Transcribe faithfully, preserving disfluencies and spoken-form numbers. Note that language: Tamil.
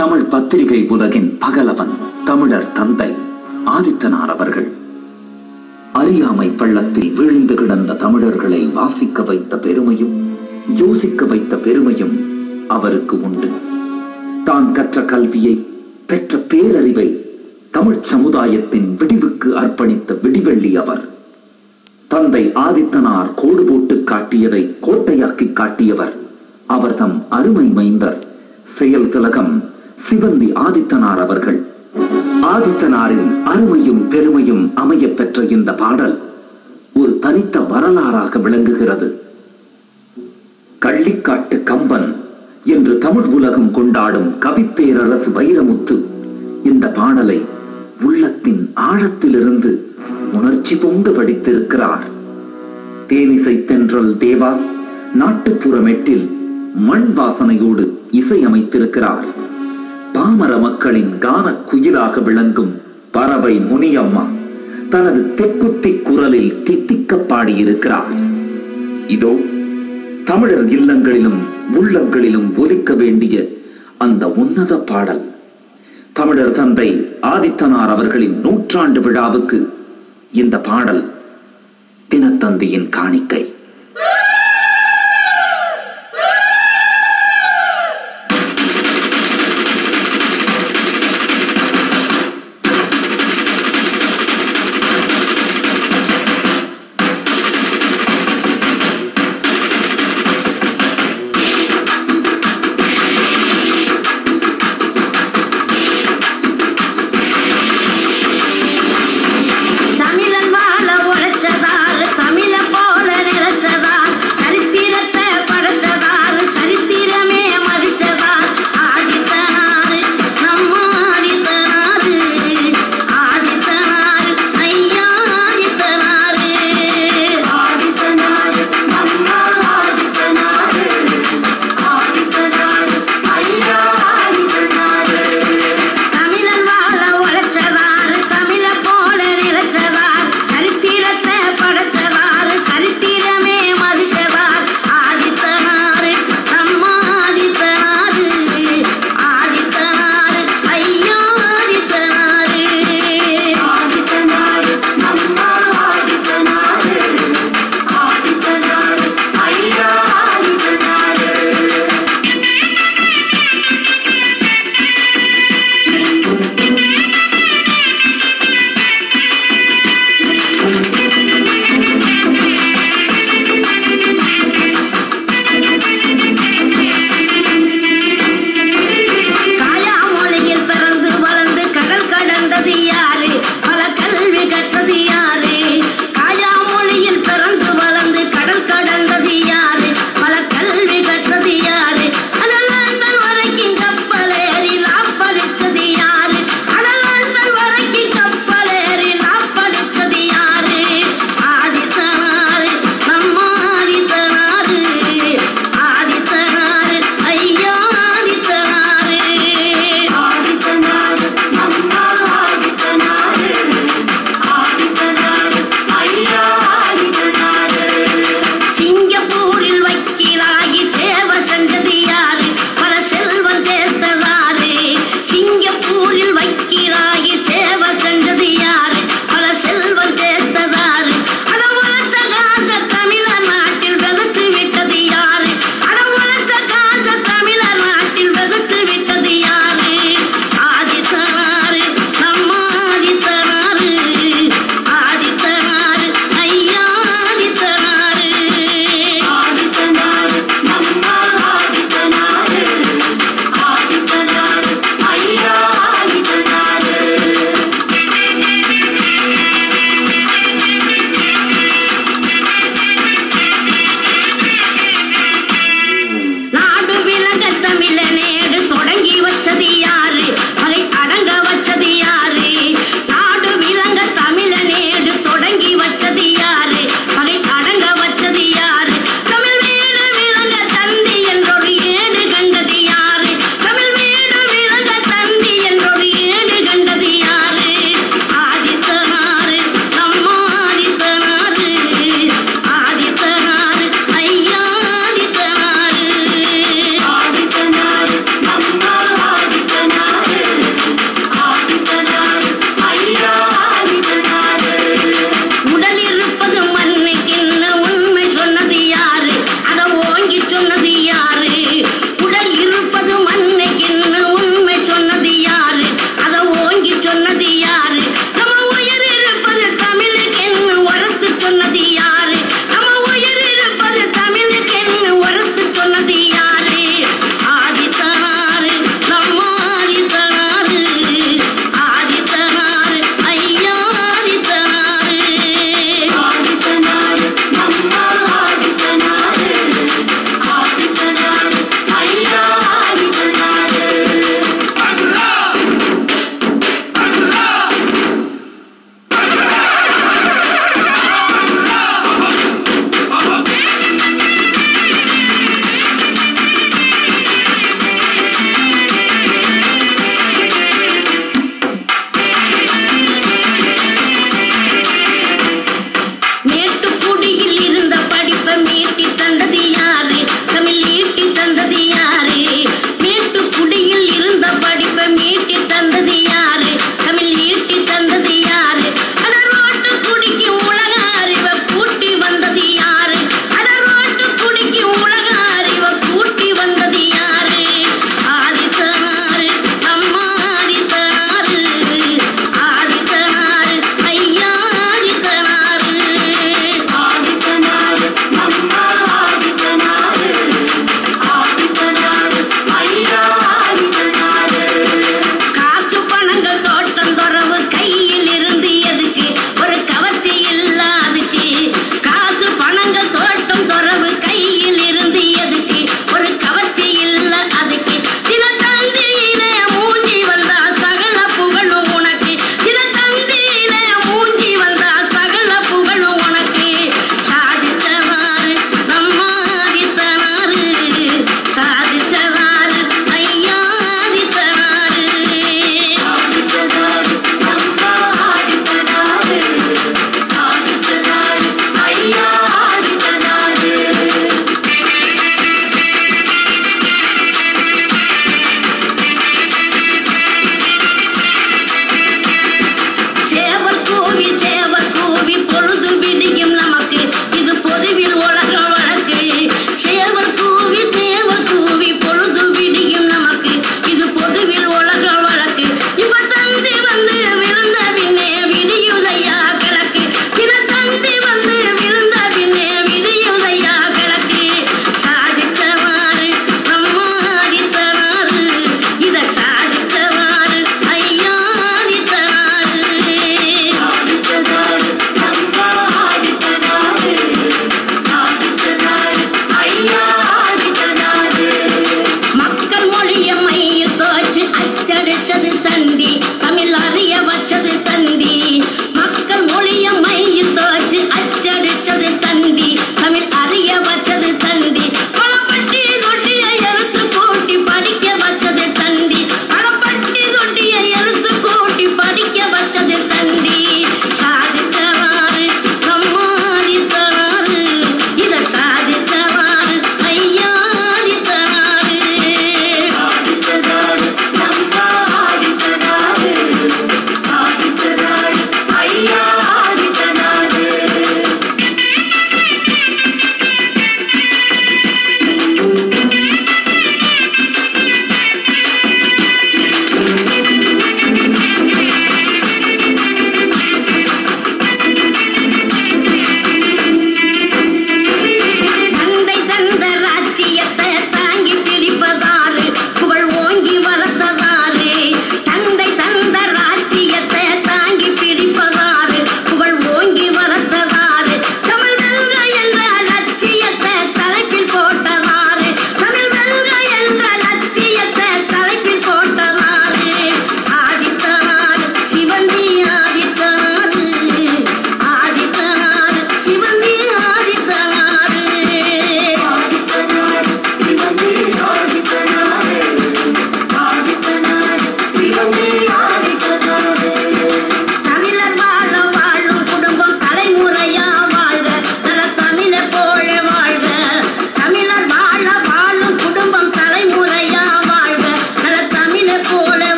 தமிழ் பத்திரிகை உலகின் பகலவன் தமிழர் தந்தை ஆதித்தனார் அவர்கள் அறியாமை பள்ளத்தில் வீழ்ந்து கிடந்த தமிழர்களை வாசிக்க வைத்த பெருமையும் யோசிக்க வைத்த பெருமையும் அவருக்கு உண்டு. தான் கற்ற கல்வியை பெற்ற பேரறிவை தமிழ் சமுதாயத்தின் விடிவுக்கு அர்ப்பணித்த விடிவெள்ளி அவர். தந்தை ஆதித்தனார் கோடு போட்டு காட்டியதை கோட்டையாக்கி காட்டியவர் அவர் தம் அருமை மைந்தர் செயல் திலகம் சிவந்தி ஆதித்தனார் அவர்கள். ஆதித்தனாரின் அருமையும் பெருமையும் அமைய பெற்ற இந்த பாடல் ஒரு தனித்த வரலாறாக விளங்குகிறது. கள்ளிக்காட்டு கம்பன் என்று தமிழ் உலகம் கொண்டாடும் கவிப்பேரரசு வைரமுத்து இந்த பாடலை உள்ளத்தின் ஆழத்திலிருந்து உணர்ச்சி பொங்க வடித்திருக்கிறார். தேனிசை தென்றல் தேவா நாட்டுப்புற மெட்டில் மண் வாசனையோடு இசை அமைத்திருக்கிறார். பாமர மக்களின் கான குயிலாக விளங்கும் பறவை முனியம்மா தனது தெக்குத்தி குரலில் தித்திக்க பாடியிருக்கிறார். இதோ தமிழர் இல்லங்களிலும் உள்ளங்களிலும் ஒலிக்க வேண்டிய அந்த உன்னத பாடல். தமிழர் தந்தை ஆதித்தனார் அவர்களின் நூற்றாண்டு விழாவுக்கு இந்த பாடல் தினத்தந்தியின் காணிக்கை.